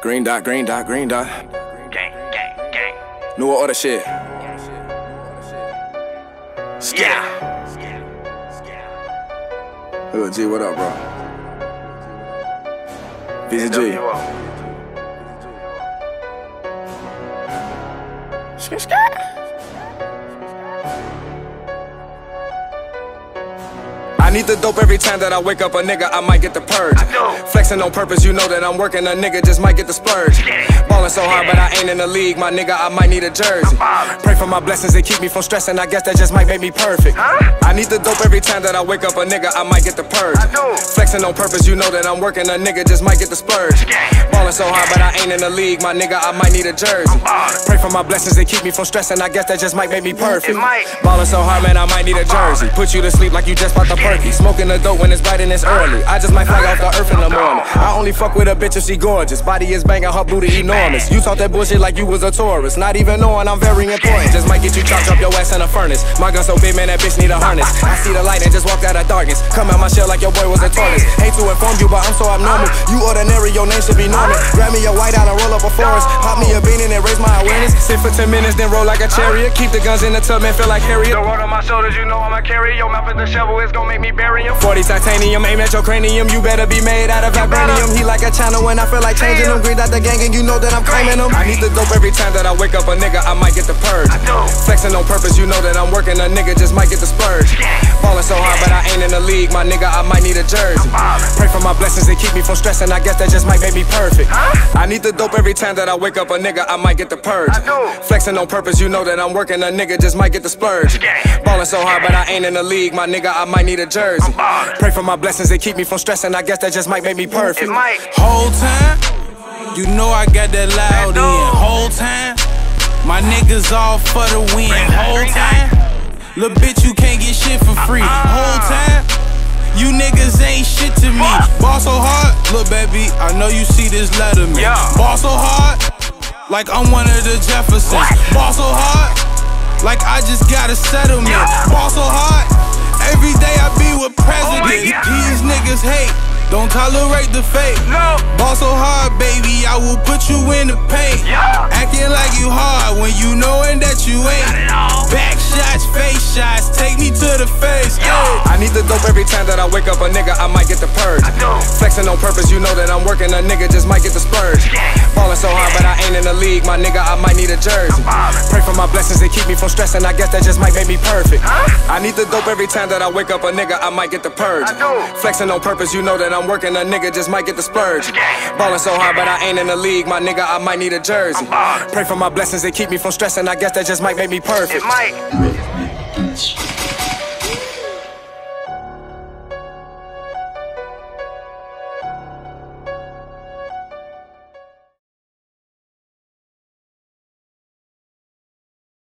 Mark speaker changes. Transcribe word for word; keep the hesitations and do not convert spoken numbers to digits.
Speaker 1: Green dot, green dot, green dot.
Speaker 2: Gang, gang, gang.
Speaker 1: New order shit.
Speaker 2: Yeah.
Speaker 1: Hood G, what up, bro? Vega G. Skit, skit. I need the dope every time that I wake up a nigga, I might get the purge. Flexing on purpose, you know that I'm working, a nigga just might get the splurge. Ballin' so hard, but I ain't in the league, my nigga, I might need a jersey. Pray for my blessings, they keep me from stressing, I guess that just might make me perfect. I need the dope every time that I wake up a nigga, I might get the purge. Flexing on purpose, you know that I'm working, a nigga just might get the splurge. Ballin' so hard, but I ain't in the league, my nigga, I might need a jersey. Pray for my blessings, they keep me from stressing, I guess that just might make me perfect. Ballin' so hard, man, I might need a jersey. Put you to sleep like you just bought the perky. Smoking the dope when it's biting, it's early. I just might fly off the earth in the morning. I only fuck with a bitch if she gorgeous. Body is banging, her booty enormous. You talk that bullshit like you was a tourist, not even knowing I'm very important. Just might get you chopped up your ass in a furnace. My gun so big, man, that bitch need a harness. I see the light and just walked out of darkness. Come out my shell like your boy was a tortoise. Hate to inform you, but I'm so abnormal. You ordinary, your name should be Norman. Grab me a white out and roll up a forest. Pop me a bean and raise my awareness. Sit for ten minutes, then roll like a chariot. Keep the guns in the tub, man, feel like Harriet. The word on my shoulders, you know I'ma carry. Your mouth is the shovel, it's gon' make me bury him. forty titanium, aim at your cranium. You better be made out of vibranium. He like a channel when I feel like changing him. Green dot the gang and you know that I'm claiming him. I need the dope every time that I wake up a nigga, I might get the purge. Flexing on purpose, you know that I'm working, a nigga just might get the splurge. Ballin' so hard, but I ain't in the league, my nigga, I might need a jersey. Pray for my blessings, they keep me from stressing, I guess that just might make me perfect. I need the dope every time that I wake up a nigga, I might get the purge. Flexing on purpose, you know that I'm working, a nigga just might get the splurge. Ballin' so hard, but I ain't in the league, my nigga, I might need a jersey. Pray for my blessings, they keep me from stressing, I guess that just might make me perfect.
Speaker 3: Whole time, you know I got that loud in. Whole time, my niggas all for the win. Whole time, little bitch, you can't get shit for free. Whole time, you niggas ain't shit to me. Ball so hard, look baby, I know you see this letter me. Ball so hard, like I'm one of the Jeffersons. Ball so hard, like I just got a settlement. Ball so hard, every day I be with presidents. These niggas hate, don't tolerate the fake. Ball so hard, baby, I will put you in the paint. Acting like you hard when you knowing that you ain't. Back shots, face shots, take me to the face.
Speaker 1: I need the dope every time that I wake up a nigga, I might get the purge. Flexing on purpose, you know that I'm working, a nigga just might get the splurge. Ballin' so hard, but I ain't in the league, my nigga, I might need a jersey. Pray for my blessings, they keep me from stressing, I guess that just might make me perfect. I need the dope every time that I wake up a nigga, I might get the purge. Flexing on purpose, you know that I'm working, a nigga just might get the splurge. Ballin' so hard, but I ain't in the league, my nigga, I might need a jersey. Pray for my blessings, they keep me from stressing, I guess that just might make me perfect.
Speaker 2: It might.